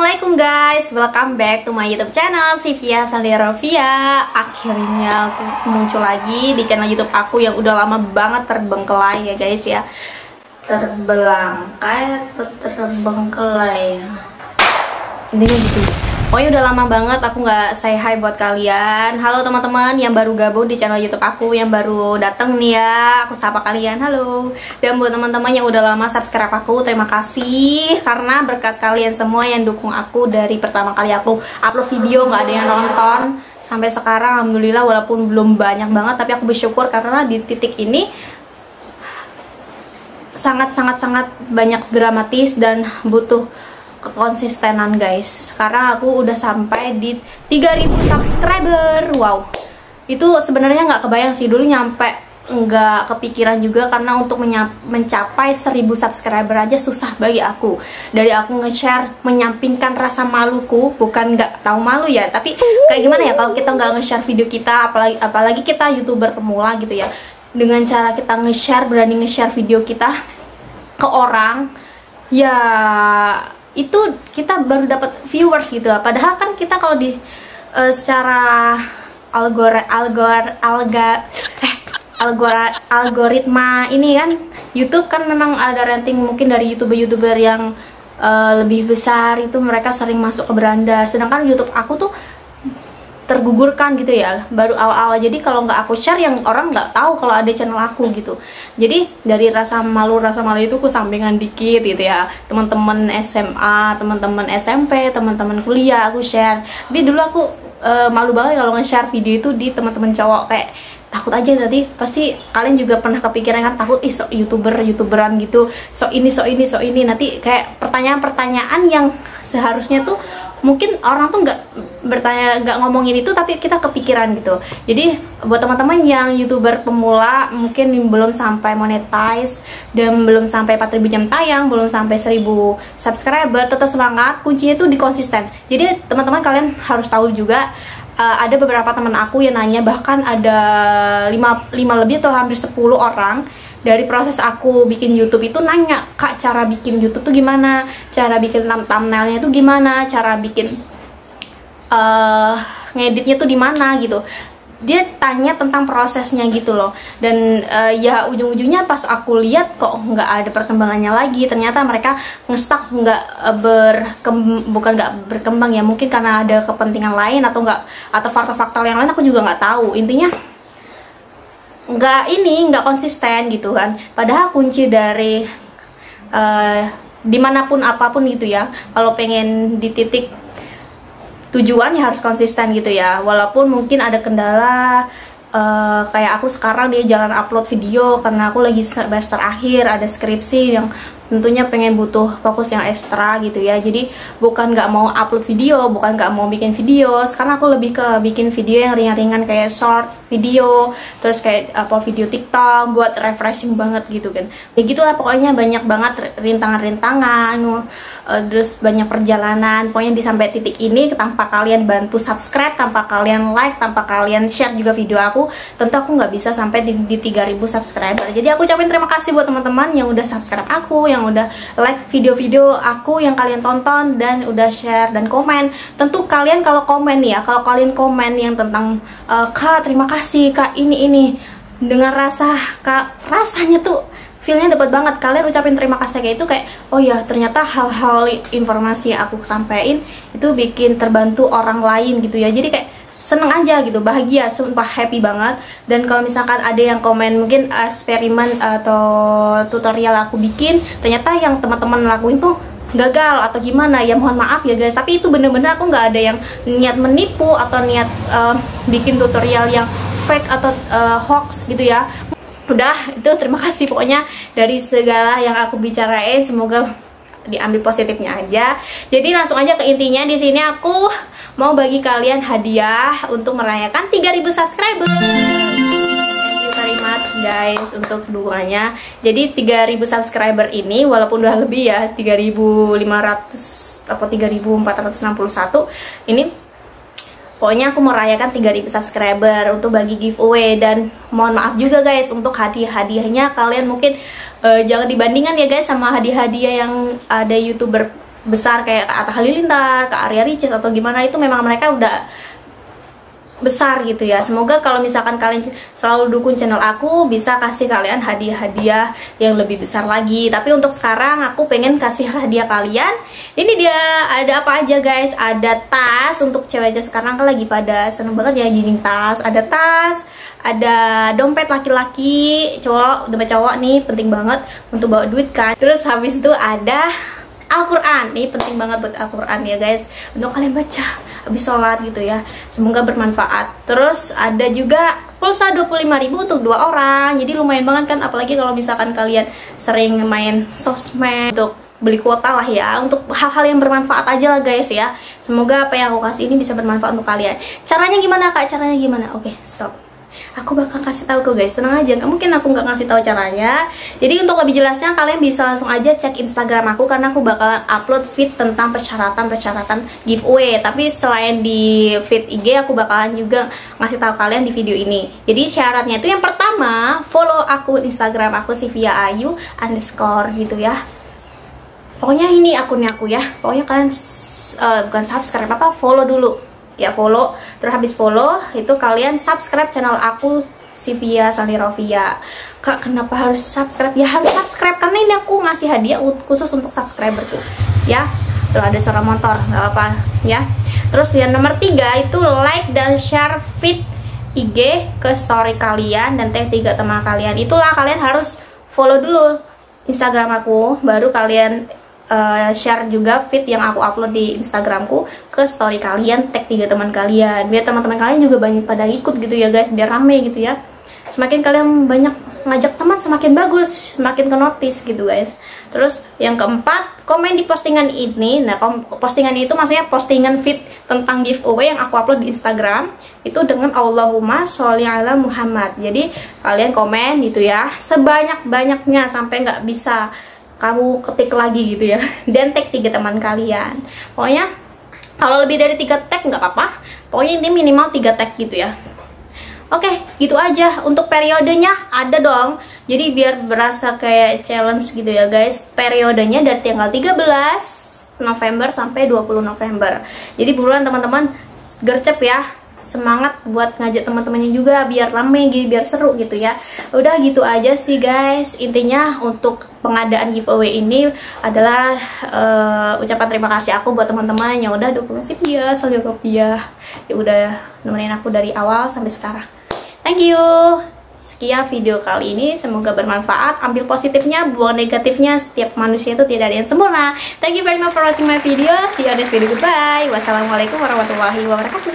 Assalamualaikum guys, welcome back to my YouTube channel Sivia Salirovia. Akhirnya aku muncul lagi di channel YouTube aku yang udah lama banget terbengkelai ya guys ya. Terbengkelai. Intinya gitu. Pokoknya udah lama banget aku nggak say hi buat kalian. Halo teman-teman yang baru gabung di channel YouTube aku, yang baru datang nih ya, aku sapa kalian, halo. Dan buat teman-teman yang udah lama subscribe aku, terima kasih karena berkat kalian semua yang dukung aku dari pertama kali aku upload video nggak ada yang nonton sampai sekarang. Alhamdulillah, walaupun belum banyak banget, tapi aku bersyukur karena di titik ini sangat banyak dramatis dan butuh kekonsistenan guys, karena aku udah sampai di 3000 subscriber. Wow, itu sebenarnya nggak kebayang sih, dulu nyampe nggak kepikiran juga, karena untuk mencapai 1000 subscriber aja susah bagi aku. Dari aku nge-share menyampingkan rasa maluku, bukan nggak tahu malu ya, tapi kayak gimana ya kalau kita nggak nge-share video kita, apalagi kita YouTuber pemula gitu ya, dengan cara kita nge-share, berani nge-share video kita ke orang ya, itu kita baru dapat viewers gitu. Padahal kan kita kalau di secara algoritma ini kan, YouTube kan memang ada ranting mungkin dari youtuber yang lebih besar, itu mereka sering masuk ke beranda. Sedangkan YouTube aku tuh tergugurkan gitu ya, baru awal-awal. Jadi kalau nggak aku share, yang orang nggak tahu kalau ada channel aku gitu. Jadi dari rasa malu itu aku sampingan dikit gitu ya, teman-teman SMA, teman-teman SMP, teman-teman kuliah aku share. Tapi dulu aku malu banget kalau nge-share video itu di teman-teman cowok, kayak takut aja. Tadi pasti kalian juga pernah kepikiran kan, takut ih sok youtuberan gitu, sok ini nanti kayak pertanyaan-pertanyaan yang seharusnya tuh mungkin orang tuh nggak bertanya, nggak ngomongin itu, tapi kita kepikiran gitu. Jadi buat teman-teman yang YouTuber pemula, mungkin belum sampai monetize dan belum sampai 4000 jam tayang, belum sampai 1000 subscriber, tetap semangat. Kuncinya itu di konsisten. Jadi teman-teman kalian harus tahu juga, ada beberapa teman aku yang nanya, bahkan ada 5 lebih atau hampir 10 orang dari proses aku bikin YouTube itu nanya, Kak, cara bikin YouTube tuh gimana, cara bikin thumbnailnya tuh gimana, cara bikin ngeditnya tuh di mana gitu. Dia tanya tentang prosesnya gitu loh. Dan ya ujung-ujungnya pas aku lihat kok nggak ada perkembangannya lagi. Ternyata mereka ngestak, bukan nggak berkembang ya, mungkin karena ada kepentingan lain atau faktor-faktor yang lain, aku juga nggak tahu. Intinya nggak konsisten gitu kan. Padahal kunci dari dimanapun apapun gitu ya, kalau pengen di titik tujuan ya harus konsisten gitu ya. Walaupun mungkin ada kendala, kayak aku sekarang dia jalan upload video karena aku lagi semester akhir, ada skripsi yang tentunya pengen butuh fokus yang ekstra gitu ya. Jadi bukan nggak mau upload video, bukan nggak mau bikin video. Sekarang aku lebih ke bikin video yang ringan-ringan kayak short video, terus kayak video TikTok buat refreshing banget gitu kan. Ya gitulah pokoknya, banyak banget rintangan-rintangan, terus banyak perjalanan. Pokoknya di sampai titik ini, tanpa kalian bantu subscribe, tanpa kalian like, tanpa kalian share juga video aku, tentu aku nggak bisa sampai di 3000 subscriber. Jadi aku ucapin terima kasih buat teman-teman yang udah subscribe aku, yang udah like video-video aku yang kalian tonton, dan udah share dan komen. Tentu kalian kalau komen ya, kalau kalian komen yang tentang Kak, terima kasih Kak, ini dengan rasanya tuh feelnya dapat banget. Kalian ucapin terima kasih kayak itu, kayak oh ya ternyata hal-hal informasi yang aku sampein itu bikin terbantu orang lain gitu ya. Jadi kayak seneng aja gitu, bahagia, sumpah happy banget. Dan kalau misalkan ada yang komen mungkin eksperimen atau tutorial aku bikin, ternyata yang teman-teman lakuin tuh gagal atau gimana, ya mohon maaf ya guys, tapi itu bener-bener aku nggak ada yang niat menipu atau niat bikin tutorial yang fake atau hoax gitu ya. Udah, itu terima kasih pokoknya dari segala yang aku bicarain, semoga diambil positifnya aja. Jadi langsung aja ke intinya. Di sini aku mau bagi kalian hadiah untuk merayakan 3000 subscriber. Thank you very much guys untuk dukungannya. Jadi 3000 subscriber ini walaupun udah lebih ya, 3500 atau 3461 ini, pokoknya aku mau rayakan 3000 subscriber untuk bagi giveaway. Dan mohon maaf juga guys untuk hadiah-hadiahnya, kalian mungkin jangan dibandingkan ya guys sama hadiah-hadiah yang ada YouTuber besar kayak Kak Atta Halilintar, Kak Arya Ricis atau gimana, itu memang mereka udah besar gitu ya. Semoga kalau misalkan kalian selalu dukung channel aku, bisa kasih kalian hadiah-hadiah yang lebih besar lagi. Tapi untuk sekarang aku pengen kasih hadiah kalian. Ini dia, ada apa aja guys? Ada tas untuk cewek-cewek sekarang kan lagi pada seneng banget ya jinjing tas. Ada tas, ada dompet laki-laki, dompet cowok nih penting banget untuk bawa duit kan. Terus habis itu ada Al-Quran, nih penting banget buat Al-Quran ya guys, untuk kalian baca habis sholat gitu ya, semoga bermanfaat. Terus ada juga pulsa 25.000 untuk 2 orang, jadi lumayan banget kan, apalagi kalau misalkan kalian sering main sosmed, untuk beli kuota lah ya, untuk hal-hal yang bermanfaat aja lah guys ya. Semoga apa yang aku kasih ini bisa bermanfaat untuk kalian. Caranya gimana Kak? Caranya gimana? Oke, stop. Aku bakal kasih tahu kok guys, tenang aja, nggak mungkin aku nggak ngasih tahu caranya. Jadi untuk lebih jelasnya kalian bisa langsung aja cek Instagram aku, karena aku bakalan upload feed tentang persyaratan giveaway. Tapi selain di feed IG, aku bakalan juga ngasih tahu kalian di video ini. Jadi syaratnya itu yang pertama, follow akun Instagram aku @siviaayu_ gitu ya. Pokoknya ini akunnya aku ya. Pokoknya kalian bukan subscribe, follow dulu. Ya follow, terus habis follow itu kalian subscribe channel aku Sivia Salirovia. Kak, kenapa harus subscribe? Ya harus subscribe karena ini aku ngasih hadiah khusus untuk subscriber tuh ya. Tuh ada suara motor, nggak apa-apa ya. Terus yang nomor 3 itu like dan share feed IG ke story kalian dan tag 3 teman kalian. Itulah kalian harus follow dulu Instagram aku, baru kalian share juga feed yang aku upload di Instagramku ke story kalian, tag 3 teman kalian, biar teman-teman kalian juga banyak pada ikut gitu ya guys, biar rame gitu ya. Semakin kalian banyak ngajak teman, semakin bagus, semakin ke notice gitu guys. Terus yang keempat, komen di postingan ini. Nah, postingan itu maksudnya postingan feed tentang giveaway yang aku upload di Instagram itu dengan Allahumma sholli ala Muhammad. Jadi kalian komen gitu ya, sebanyak-banyaknya sampai nggak bisa kamu ketik lagi gitu ya, dan tag 3 teman kalian. Pokoknya kalau lebih dari 3 tag nggak apa-apa, pokoknya ini minimal 3 tag gitu ya. Oke, gitu aja. Untuk periodenya ada dong, jadi biar berasa kayak challenge gitu ya guys. Periodenya dari tanggal 13 November sampai 20 November. Jadi buruan teman-teman, gercep ya, semangat buat ngajak teman-temannya juga biar rame gitu, biar seru gitu ya. Udah gitu aja sih guys. Intinya untuk pengadaan giveaway ini adalah ucapan terima kasih aku buat teman-teman yang udah dukung Sivia Salirovia, ya udah nemenin aku dari awal sampai sekarang. Thank you. Sekian video kali ini, semoga bermanfaat. Ambil positifnya, buang negatifnya. Setiap manusia itu tidak ada yang sempurna. Thank you very much for watching my video. See you on this video. Goodbye. Wassalamualaikum warahmatullahi wabarakatuh.